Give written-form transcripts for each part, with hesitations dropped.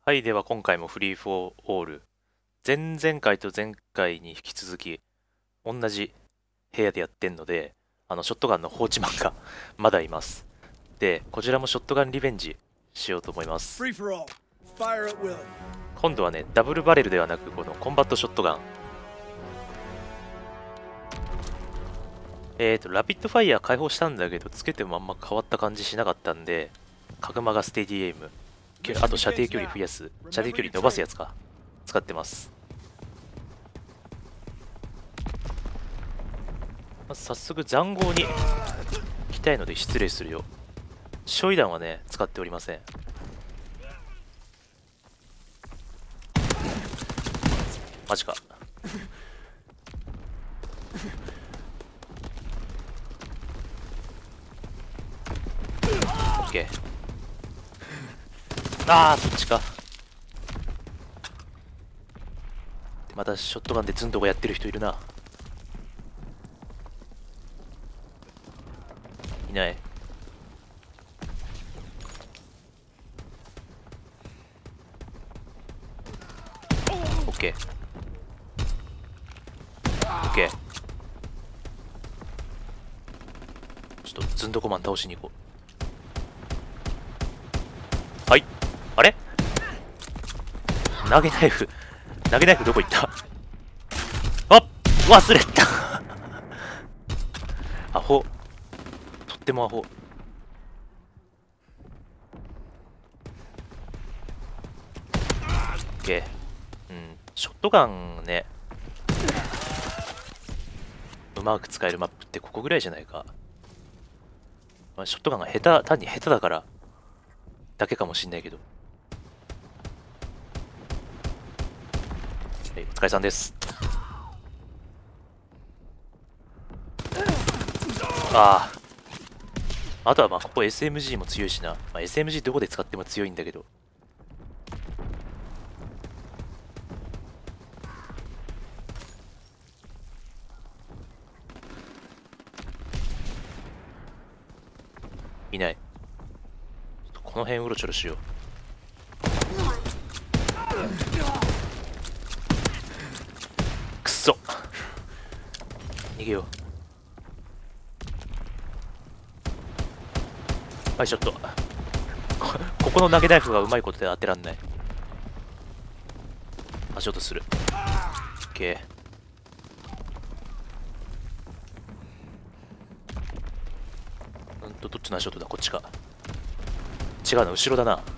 はい、では今回もフリーフォーオール。前々回と前回に引き続き、同じ部屋でやってんので、ショットガンの放置マンがまだいます。で、こちらもショットガンリベンジしようと思います。今度はね、ダブルバレルではなく、このコンバットショットガン。ラピッドファイヤー解放したんだけど、つけてもあんま変わった感じしなかったんで、角間がステディエイム。あと射程距離増やす、射程距離伸ばすやつか。使ってます。まず早速塹壕に行きたいので失礼するよ。焼夷弾はね、使っておりません。マジか。オッケー。ああ、そっちか。またショットガンでズンドコやってる人いるな。いない。オッケー。オッケー。ちょっとズンドコマン倒しに行こう。はい。あれ投げナイフ。投げナイフどこ行った？あ、忘れたアホ。とってもアホ。オッケー。うん。ショットガンね。うまく使えるマップってここぐらいじゃないか。まあ、ショットガンが単に下手だからだけかもしんないけど。はい、お疲れさんです。ああ。あとはまあここ SMG も強いしな。まあ、SMG どこで使っても強いんだけど。いない。この辺うろちょろしよう。くっそ。逃げよう。はい、ちょっと。ここの投げナイフがうまいことで当てらんない。足音する。オッケー。どっちの足音だ？こっちか。違うな、後ろだな。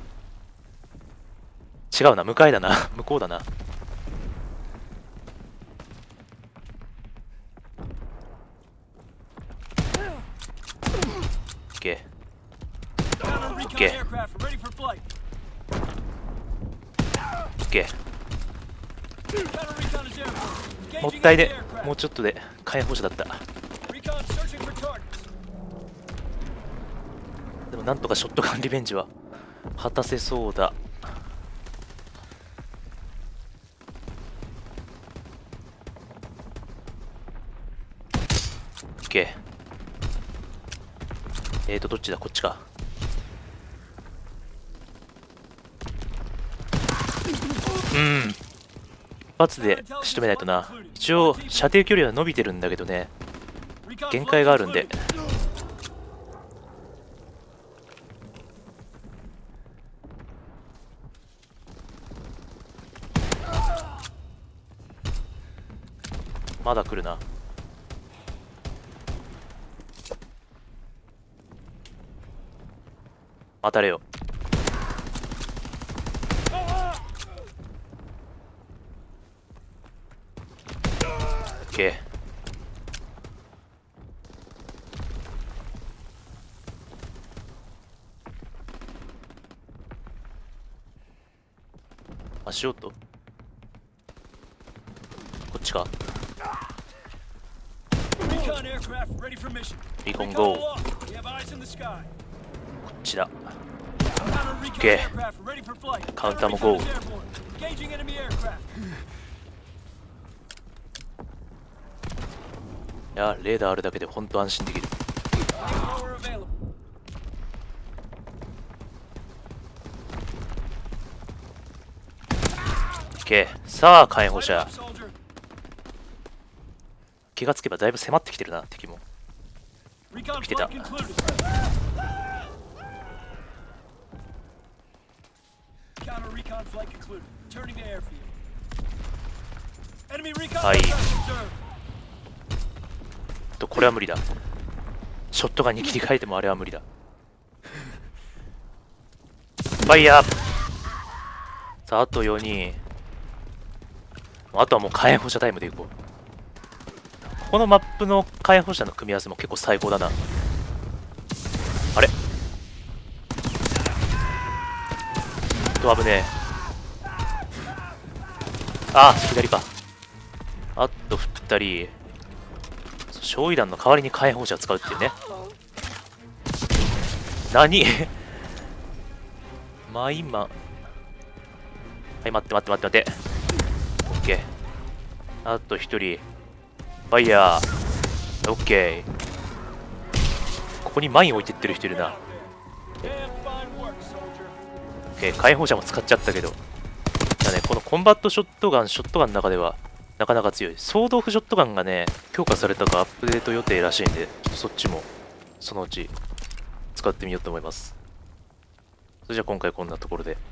違うな、向かいだな。向こうだな。オッケー。オッケー。オッケー。もったいね。もうちょっとで火炎放射だった。でもなんとかショットガンリベンジは果たせそうだ。オッケー。どっちだ？こっちか。一発で仕留めないとな。一応射程距離は伸びてるんだけどね、限界があるんで。まだ来るな。当たれよ。オッケー。足音？こっちか。リコンゴー。こっちだ。オッケー。カウンターもゴー。いや、レーダーあるだけで本当安心できる。 ケー。さあ火炎放射。気がつけばだいぶ迫ってきてるな、敵も。来てた。はい。これは無理だ。ショットガンに切り替えてもあれは無理だ。ファイヤー。さあ、あと4人。あとはもう火炎放射タイムでいこう。このマップの火炎放射の組み合わせも結構最高だな。あれ危ねえ。あ、左か。あと2人。焼夷弾の代わりに火炎放射を使うっていうね。何まあ今。はい、待って。オッケー。あと1人。ファイヤー。オッケー。ここにマイン置いてってる人いるな。オッケー。火炎放射も使っちゃったけど。だね、このコンバットショットガンの中ではなかなか強い。ソードオフショットガンがね、強化されたかアップデート予定らしいんで、ちょっとそっちもそのうち使ってみようと思います。それじゃあ今回こんなところで。